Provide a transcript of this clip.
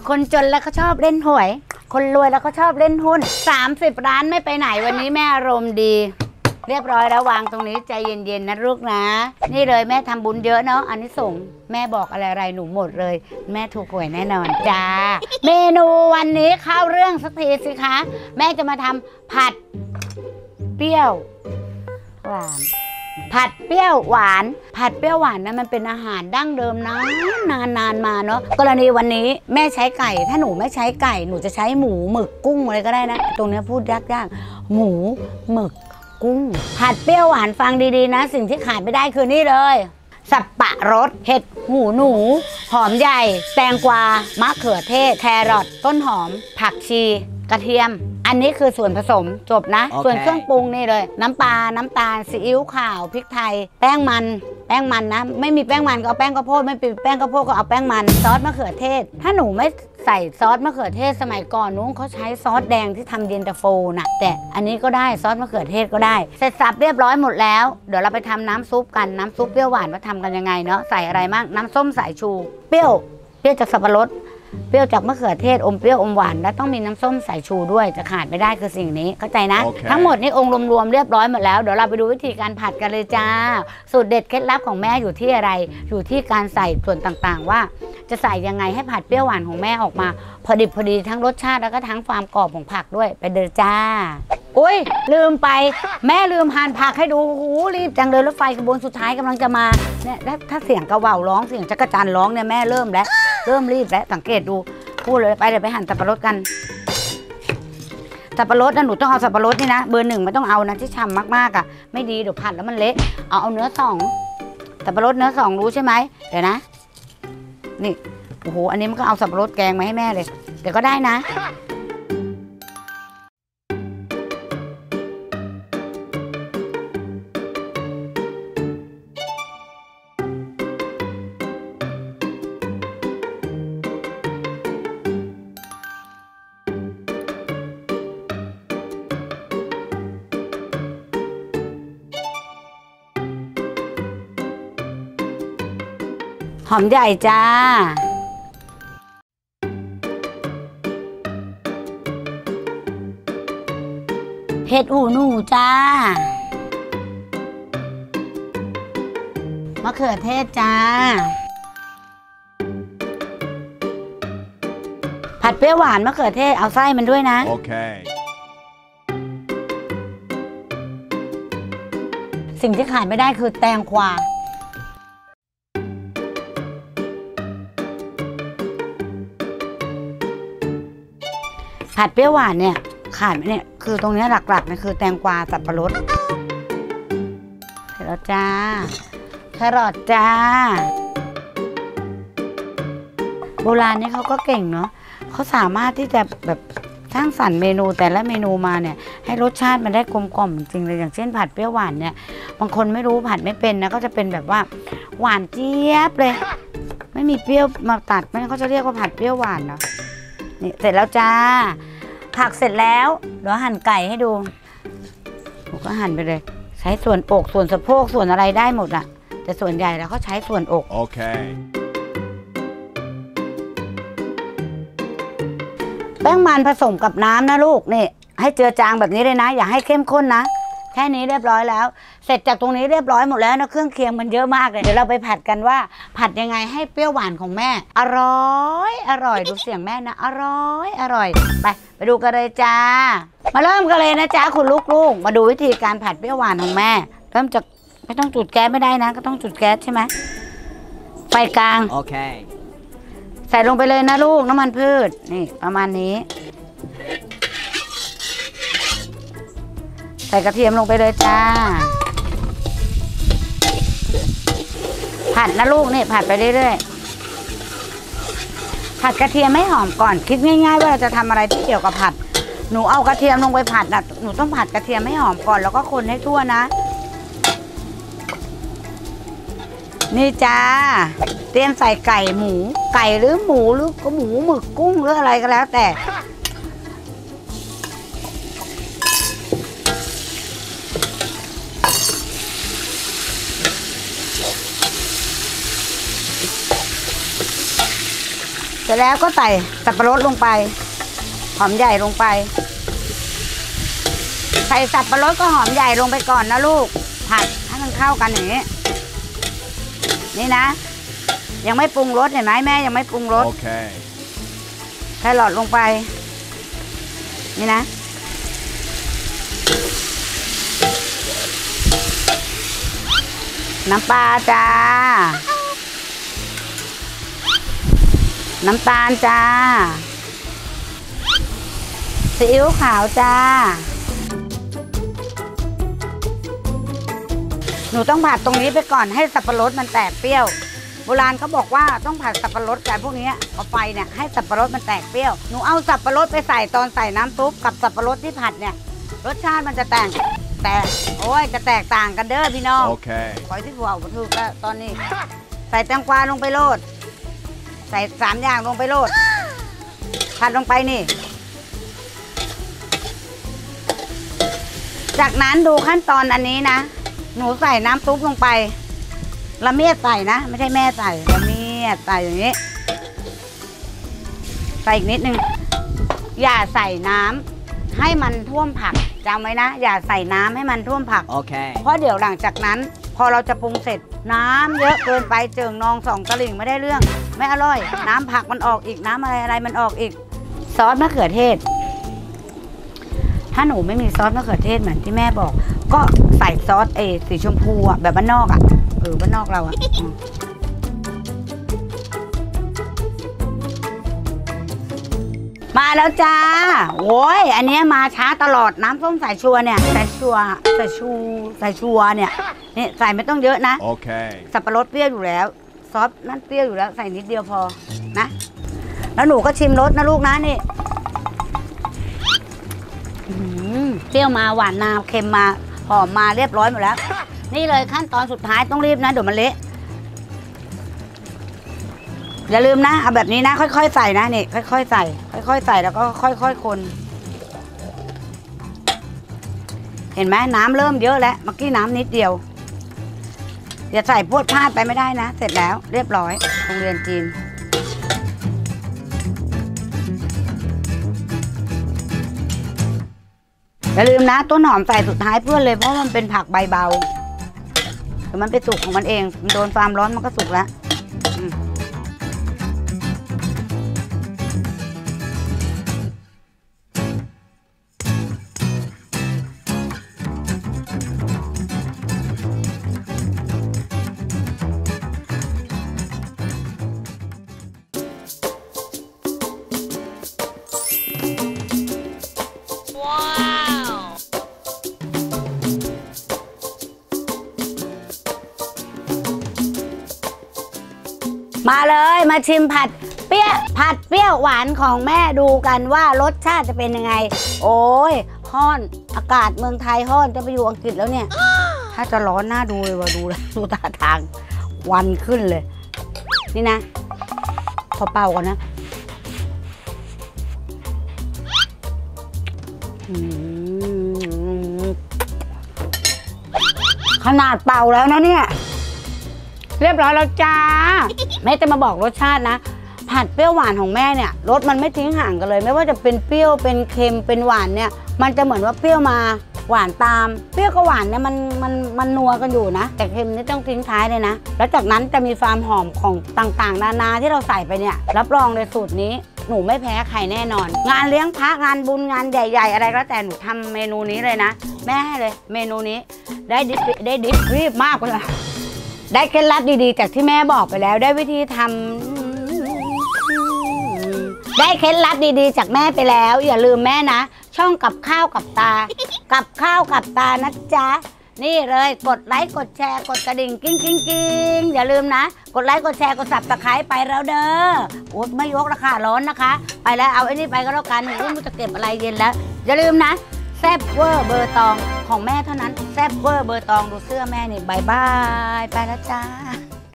คนจนแล้วก็ชอบเล่นหวยคนรวยแล้วก็ชอบเล่นหุ้น30 ล้านไม่ไปไหนวันนี้แม่อารมณ์ดีเรียบร้อยแล้ววางตรงนี้ใจเย็นๆนะลูกนะนี่เลยแม่ทำบุญเยอะเนาะอันนี้ส่งแม่บอกอะไรหนูหมดเลยแม่ถูกหวยแน่นอนจ้าเมนูวันนี้เข้าเรื่องสักทีสิคะแม่จะมาทำผัดเปรี้ยวหวานผัดเปรี้ยวหวานผัดเปรี้ยวหวานนะมันเป็นอาหารดั้งเดิมนานมาเนาะกรณีวันนี้แม่ใช้ไก่ถ้าหนูไม่ใช้ไก่หนูจะใช้หมูหมึกกุ้งอะไรก็ได้นะตรงนี้พูดยากๆหมูหมึกกุ้งผัดเปรี้ยวหวานฟังดีๆนะสิ่งที่ขาดไม่ได้คือนี่เลยสับปะรดเห็ดหูหนูหอมใหญ่แตงกวามะเขือเทศแครอทต้นหอมผักชีกระเทียมอันนี้คือส่วนผสมจบนะ ส่วนเครื่องปรุงนี่เลยน้ำปลาน้ำตาลซีอิ๊วขาวพริกไทยแป้งมันนะไม่มีแป้งมันก็เอาแป้งข้าวโพดไม่มีแป้งข้าวโพดก็เอาแป้งมันซอสมะเขือเทศถ้าหนูไม่ใส่ซอสมะเขือเทศสมัยก่อนนู้นเขาใช้ซอสแดงที่ทำเย็นตาโฟนะแต่อันนี้ก็ได้ซอสมะเขือเทศก็ได้เสร็จสับเรียบร้อยหมดแล้วเดี๋ยวเราไปทำน้ำซุปกันน้ำซุปเปรี้ยวหวานว่าทำกันยังไงเนาะใส่อะไรบ้างน้ำส้มสายชูเปรี้ยวจากสับปะรดเปรี้ยวจากมะเขือเทศอมเปรี้ยวอมหวานและต้องมีน้ำส้มสายชูด้วยจะขาดไม่ได้คือสิ่งนี้เข้าใจนะ ทั้งหมดนี้องค์รวมๆเรียบร้อยหมดแล้วเดี๋ยวเราไปดูวิธีการผัดกันเลยจ้าสูตรเด็ดเคล็ดลับของแม่อยู่ที่อะไรอยู่ที่การใส่ส่วนต่างๆว่าจะใส่ยังไงให้ผัดเปรี้ยวหวานของแม่ออกมาพอดิบพอดีทั้งรสชาติแล้วก็ทั้งความกรอบของผักด้วยไปเดินจ้าอุ้ยลืมไปแม่ลืมหั่นผักให้ดูหูรีบจังเลยรถไฟขบวนสุดท้ายกำลังจะมาเนี่ยถ้าเสียงกระว่าวร้องเสียงจักรจันร้องเนี่ยแม่เริ่มรีบแล้วสังเกตดูพูดเลยไปเดี๋ยวไปหั่นสับปะรดกันสับปะรดนะหนูต้องเอาสับปะรดนี่นะเบอร์ 1ไม่ต้องเอานะที่ฉ่ำมากๆอ่ะไม่ดีเดี๋ยวผัดแล้วมันเละเอาเนื้อ2สับปะรดเนื้อ2รู้ใช่ไหมเดี๋ยวนะนี่โอ้โหอันนี้มันก็เอาสับปะรดแกงมาให้แม่เลยเดี๋ยวก็ได้นะหอมใหญ่จ้าเห็ดหูหนูจ้ามะเขือเทศจ้าผัดเปรี้ยวหวานมะเขือเทศเอาไส้มันด้วยนะโอเคสิ่งที่ขาดไม่ได้คือแตงกวาผัดเปรี้ยวหวานเนี่ยขาดไหมเนี่ยคือตรงนี้หลักๆนะคือแตงกวาสับปะรดเสร็จแล้วจ้าแครอทจ้าโบราณนี่เขาก็เก่งเนาะเขาสามารถที่จะแบบสร้างสรรค์เมนูแต่ละเมนูมาเนี่ยให้รสชาติมันได้กลมกล่อมจริงเลยอย่างเช่นผัดเปรี้ยวหวานเนี่ยบางคนไม่รู้ผัดไม่เป็นนะก็จะเป็นแบบว่าหวานเจี๊ยบเลยไม่มีเปรี้ยวมาตัดไม่งั้นเขาจะเรียกว่าผัดเปรี้ยวหวานเนาะนี่เสร็จแล้วจ้าผักเสร็จแล้วเดี๋ยวหั่นไก่ให้ดูผมก็หั่นไปเลยใช้ส่วนอกส่วนสะโพกส่วนอะไรได้หมดอะแต่ส่วนใหญ่แล้วเขาใช้ส่วนอกโอเคแป้งมันผสมกับน้ำนะลูกนี่ให้เจือจางแบบนี้เลยนะอย่าให้เข้มข้นนะแค่นี้เรียบร้อยแล้วเสร็จจากตรงนี้เรียบร้อยหมดแล้วนะเครื่องเคียงมันเยอะมากเลยเดี๋ยวเราไปผัดกันว่าผัดยังไงให้เปรี้ยวหวานของแม่อร่อยดูเสียงแม่นะอร่อยไปดูกันเลยจ้ามาเริ่มกันเลยนะจ้าคุณลูกๆมาดูวิธีการผัดเปรี้ยวหวานของแม่เริ่มจากไม่ต้องจุดแก๊สไม่ได้นะก็ต้องจุดแก๊สใช่ไหมไฟกลางโอเคใส่ลงไปเลยนะลูกน้ำมันพืชนี่ประมาณนี้ใส่กระเทียมลงไปเลยจ้าผัดนะลูกนี่ผัดไปเรื่อยๆผัดกระเทียมให้หอมก่อนคิดง่ายๆว่าเราจะทำอะไรที่เกี่ยวกับผัดหนูเอากระเทียมลงไปผัดนะหนูต้องผัดกระเทียมให้หอมก่อนแล้วก็คนให้ทั่วนะนี่จ้าเตรียมใส่ไก่หมูไก่หรือหมูหรือก็หมูหมึกกุ้งหรืออะไรก็แล้วแต่สร็จแล้วก็ใส่สับปะรดลงไปหอมใหญ่ลงไปใส่สับปะรดก็หอมใหญ่ลงไปก่อนนะลูกผัดให้มันเข้ากันอย่างนี้นี่นะยังไม่ปรุงรสเห็นไหมแม่ยังไม่ปรุงรสแครอทลงไปนี่นะน้ำปลาจ้าน้ำตาลจ้าซีอิ๊วขาวจ้าหนูต้องผัดตรงนี้ไปก่อนให้สับปะรดมันแตกเปรี้ยวโบราณเขาบอกว่าต้องผัดสับปะรดกับพวกนี้เอาไฟเนี่ยให้สับปะรดมันแตกเปรี้ยวหนูเอาสับปะรดไปใส่ตอนใส่น้ำซุปกับสับปะรดที่ผัดเนี่ยรสชาติมันจะแตกโอ้ยจะแตกต่างกันเด้อพี่น้องโอเคขอที่หัวปลาทูก็ตอนนี้ใส่แตงกวาลงไปโลดใส่3 อย่างลงไปโลดผัดลงไปนี่จากนั้นดูขั้นตอนอันนี้นะหนูใส่น้ำซุปลงไปละเมียดใส่นะไม่ใช่แม่ใส่ละเมียดใส่อย่างนี้ใส่อีกนิดนึงอย่าใส่น้ำให้มันท่วมผักจำไว้นะอย่าใส่น้ำให้มันท่วมผักโอเคเพราะเดี๋ยวหลังจากนั้นพอเราจะปรุงเสร็จน้ำเยอะเกินไปเจิ่งนอง2 ตลิ่งไม่ได้เรื่องไม่อร่อยน้ำผักมันออกอีกน้ำอะไรมันออกอีกซอสมะเขือเทศถ้าหนูไม่มีซอสมะเขือเทศเหมือนที่แม่บอกก็ใส่ซอสสีชมพูอ่ะแบบบ้านนอกอ่ะบ้านนอกเราอ่ะมาแล้วจ้าโอ้ยอันนี้มาช้าตลอดน้ำส้มสายชัวเนี่ยสายชัวเนี่ยนี่ใส่ไม่ต้องเยอะนะโอเคสับปะรดเปรี้ยวอยู่แล้วซอสนั่นเปรี้ยวอยู่แล้วใส่นิดเดียวพอนะแล้วหนูก็ชิมรสนะลูกนะนี่เปรี้ยวมาหวานมาเค็มมาหอมมาเรียบร้อยหมดแล้วนี่เลยขั้นตอนสุดท้ายต้องรีบนะเดี๋ยวมันเละอย่าลืมนะเอาแบบนี้นะค่อยๆใส่นะนี่ค่อยๆใส่ค่อยๆใส่แล้วก็ค่อยๆคนเห็นไหมน้ำเริ่มเยอะแล้วเมื่อกี้น้ำนิดเดียวอย่าใส่พวดพลาดไปไม่ได้นะเสร็จแล้วเรียบร้อยโรงเรียนจีนอย่าลืมนะต้นหอมใส่สุดท้ายเพื่อนเลยเพราะมันเป็นผักใบเบาแต่มันไปสุกของมันเองมันโดนความร้อนมันก็สุกแล้วมาเลยมาชิมผัดเปรี้ยวหวานของแม่ดูกันว่ารสชาติจะเป็นยังไงโอ้ยฮ้อนอากาศเมืองไทยฮ้อนจะไปอยู่อังกฤษแล้วเนี่ยถ้าจะร้อนน่าดูเลยว่าดูแล้วดูท่าทางวันขึ้นเลยนี่นะพอเป่าก่อนนะขนาดเป่าแล้วนะเนี่ยเรียบร้อยแล้วจ้าแม่จะมาบอกรสชาตินะผัดเปรี้ยวหวานของแม่เนี่ยรสมันไม่ทิ้งห่างกันเลยไม่ว่าจะเป็นเปรี้ยวเป็นเค็มเป็นหวานเนี่ยมันจะเหมือนว่าเปรี้ยวมาหวานตามเปรี้ยวกับหวานเนี่ยมันนัวกันอยู่นะแต่เค็มนี่ต้องทิ้งท้ายเลยนะแล้วจากนั้นจะมีความหอมของต่างๆนานาที่เราใส่ไปเนี่ยรับรองเลยสูตรนี้หนูไม่แพ้ใครแน่นอนงานเลี้ยงพระงานบุญงานใหญ่ๆอะไรก็แต่หนูทำเมนูนี้เลยนะแม่ให้เลยเมนูนี้ได้ดิบรีบมากเลยได้เคล็ดลับดีๆจากที่แม่บอกไปแล้วได้วิธีทำได้เคล็ดลับดีๆจากแม่ไปแล้วอย่าลืมแม่นะช่องกับข้าวกับตากับข้าวกับตานะจ๊ะนี่เลยกดไลค์กดแชร์กดกระดิ่งกิ้งอย่าลืมนะกดไลค์กดแชร์กดสับตะไคร้ไปแล้วเด้อโอ๊ยไม่ยกราคาร้อนนะคะไปแล้วเอาไอ้นี่ไปก็แล้วกันไม่รู้จะเก็บอะไรเย็นแล้วอย่าลืมนะแซ่บเวอร์เบอร์ตองของแม่เท่านั้นแซ่บเวอร์เบอร์ตองดูเสื้อแม่นี่บายบายไปแล้วจ้า